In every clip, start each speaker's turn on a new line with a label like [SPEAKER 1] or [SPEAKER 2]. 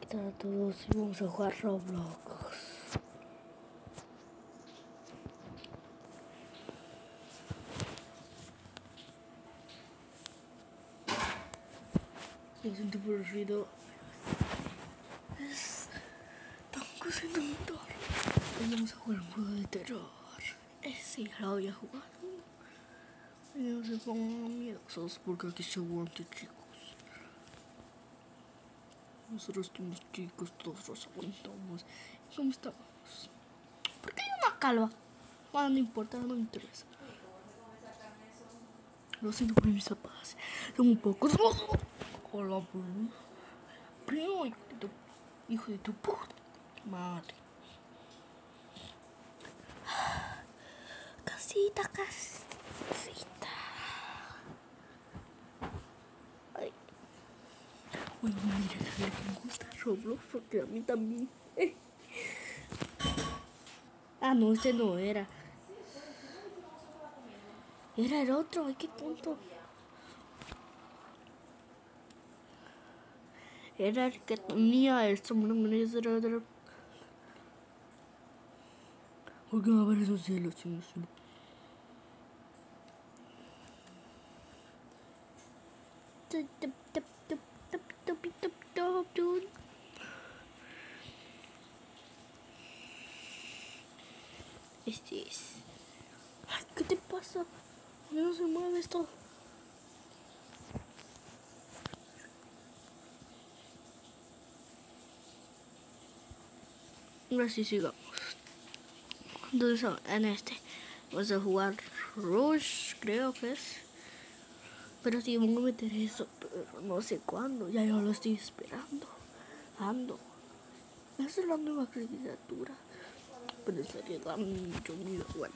[SPEAKER 1] Hola a todos y vamos a jugar Roblox. Lo siento por el ruido. Es tan concentrado. Hoy vamos a jugar un juego de terror. Sí, ya lo había jugado. Y no se pongan miedosos porque aquí se aguante, chicos. Nosotros somos chicos, todos los aguantamos. ¿Cómo estamos? ¿Por qué hay una calva? Bueno, no importa, no me interesa. Lo siento por mis papás. Son un poco... Hola, primo, hijo de tu puta madre. Casita. Ay. Bueno, mira, a ver me gusta Roblox porque a mí también. Ah, no, este no era. Era el otro, ay, qué tonto. Era el que tenía esto, porque va a ver esos cielos, Este es. Ay, ¿qué te pasa? No se mueve esto. Ahora sí sigamos. Entonces en este vamos a jugar Rush, creo que es. Pero sí, vamos a meter eso, pero no sé cuándo. Ya yo lo estoy esperando. Ando. Esa es la nueva criatura. Pero sería tan mucho miedo. Bueno.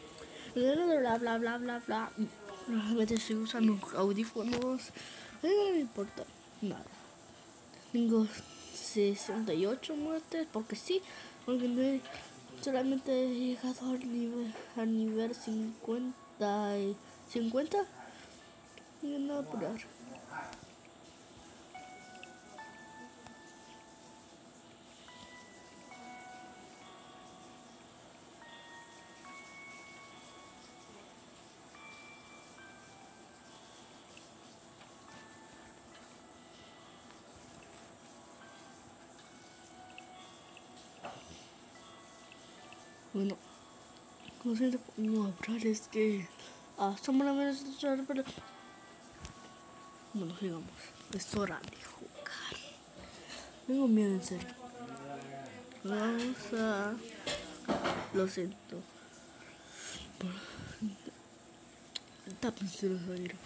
[SPEAKER 1] Bla. Realmente estoy usando audífonos. A mí no me importa nada. Tengo 68 muertes porque sí. Porque no solamente he llegado al nivel 50 y 50 y no apurar. Bueno, no sé no apurar, es que somos la menos pero bueno, sigamos. Es hora de jugar. Tengo miedo en serio. Vamos a... Lo siento. Tápense los oídos.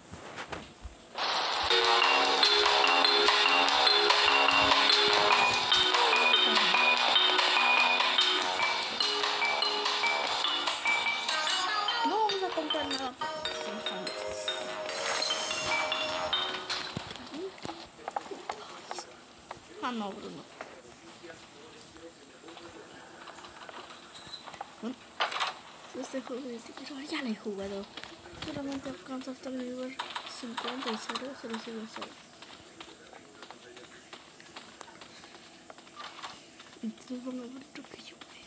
[SPEAKER 1] No vamos a comprar nada porque son fans. Ah, no, Bruno. Bueno, este juego de tiro ya lo he jugado. Solamente alcanzo hasta el nivel 50 y 0. Entonces van a ver lo que yo veo.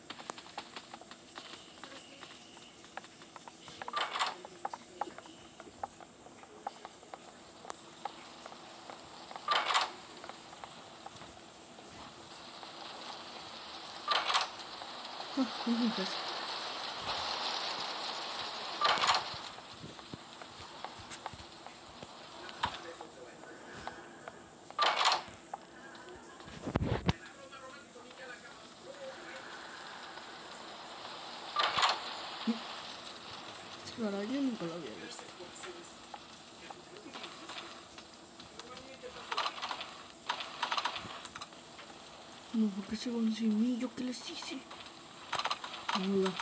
[SPEAKER 1] Pues. Esa araña nunca la había visto. No, porque se van sin mí, ¿yo qué les hice? Hola.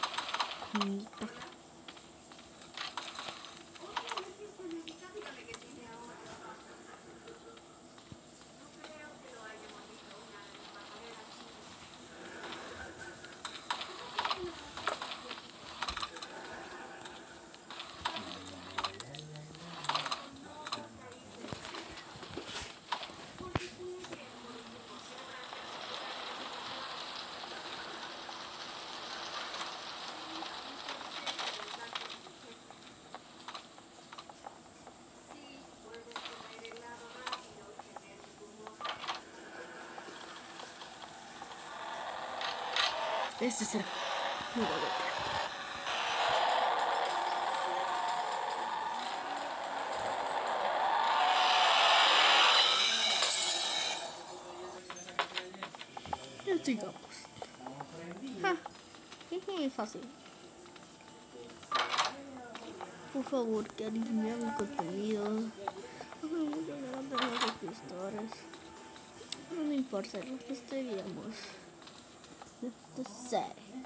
[SPEAKER 1] Este será juego de trampa. Ya sigamos. Es muy fácil. Por favor, que alinean mi contenido. Vamos a llegar a los suscriptores. No importa, lo que estaríamos. No sé.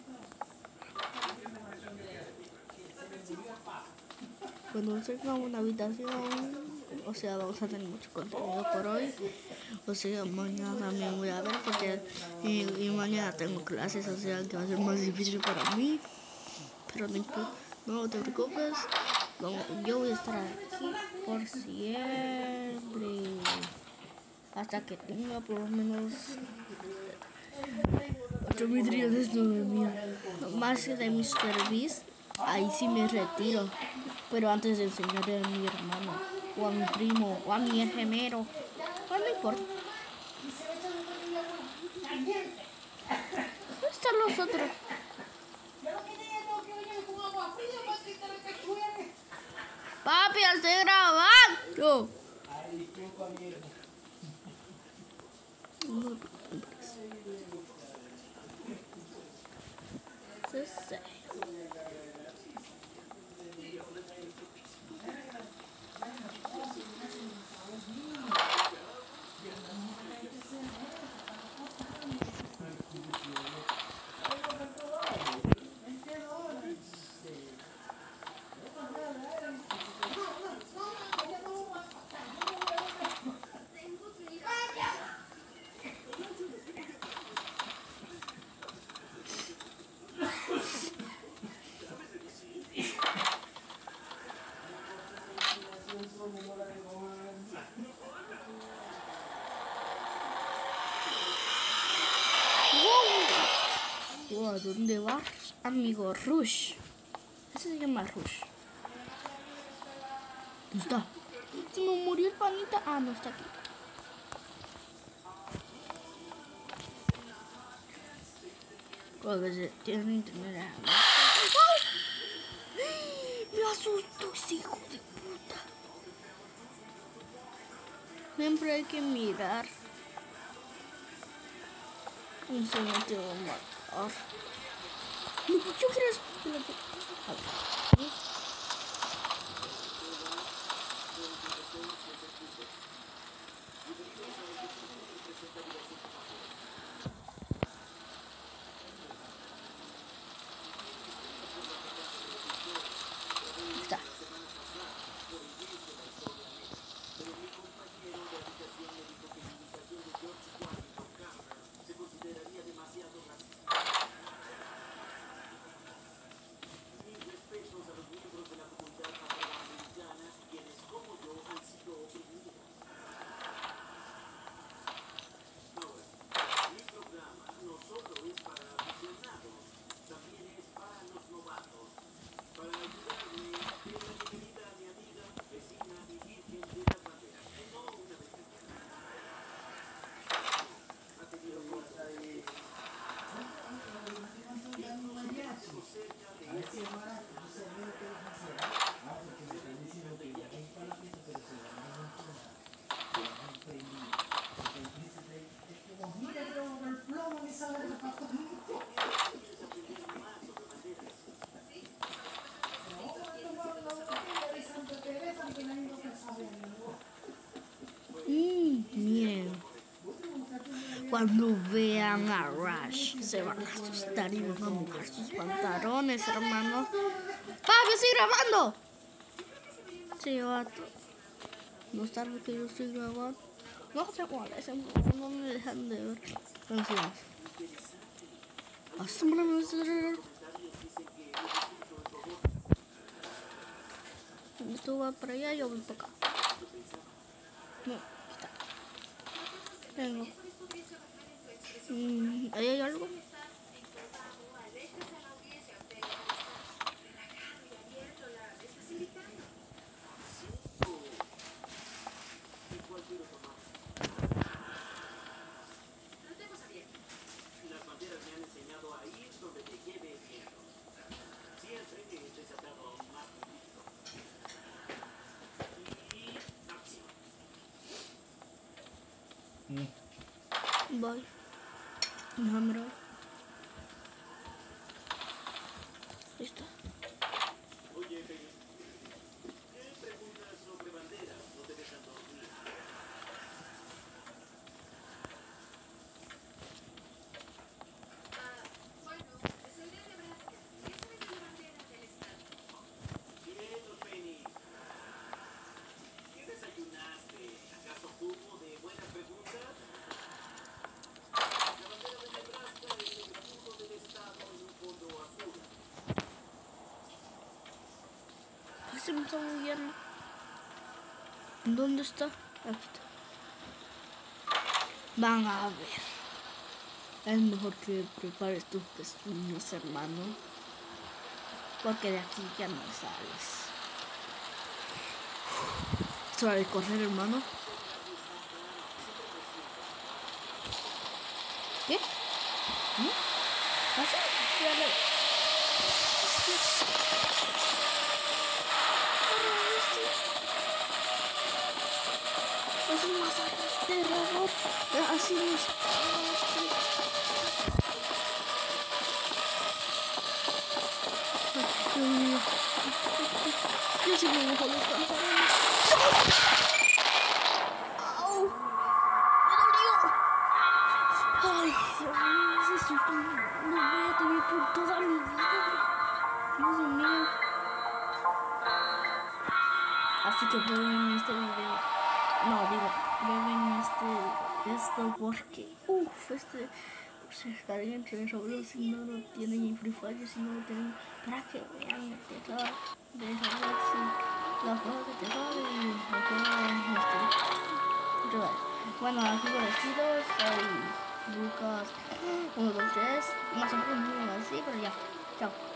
[SPEAKER 1] Cuando tengamos una habitación, o sea, vamos a tener mucho contenido por hoy. O sea, mañana también voy a ver porque y mañana tengo clases, o sea, que va a ser más difícil para mí. Pero no te preocupes, yo voy a estar aquí por siempre. Hasta que tenga por lo menos 8.000 trillones, 9.000. Más de Mr. Beast, ahí sí me retiro. Pero antes de enseñarle a mi hermano, o a mi primo, o a mi gemelo, pues no importa. ¿Dónde están los otros? Papi, estoy grabando. Sí. ¿A dónde vas, amigo Rush? Ese se llama Rush. ¿Dónde está? Se me murió el panita. Ah, no está aquí. Tiene internet. Me asustó ese hijo de puta. Siempre hay que mirar. Un segundo te voy a matar. No, yo quiero eso. A ver. Está. Miren, cuando vean a Rush se van a asustar y van a mojar sus pantalones, hermanos. ¡Papi, estoy grabando! Sí, vato. No es tarde que yo estoy grabando. No sé cuál es, no me dejan de ver. Entonces, tú vas para allá, yo voy para acá. No, aquí está. Vengo. ¿Ahí hay algo? Bye. Déjame ver. Listo. Se me está moviendo. ¿Dónde está? Aquí está. Van a ver. Es mejor que prepares tus pezuñas, hermano. Porque de aquí ya no sales. Es hora de correr, hermano. ¿Qué? ¿No? ¿Pasa? Es un masaje de terror. Así es. Yo sí me dejo los pantalones. ¡Au! ¡Me dolió! ¡Ay, Dios mío! Ese susto lo voy a tener por toda mi vida. Dios mío. Así que prueben este video. No, digo, prueben esto porque se estaría entre Roblox si no lo tienen en Free Fire, si no lo tienen, para que vean el terror de Roblox y los juegos de terror y los juegos Bueno, aquí por vestidos, soy Lucas 1, 2, 3, más o menos así, pero ya, chao.